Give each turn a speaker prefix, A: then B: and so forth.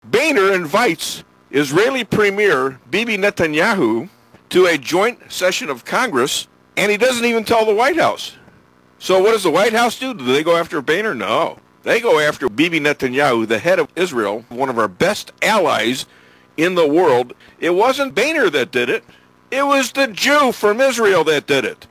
A: Boehner invites Israeli Premier Bibi Netanyahu to a joint session of Congress, and he doesn't even tell the White House. So what does the White House do? Do they go after Boehner? No. They go after Bibi Netanyahu, the head of Israel, one of our best allies in the world. It wasn't Boehner that did it. It was the Jew from Israel that did it.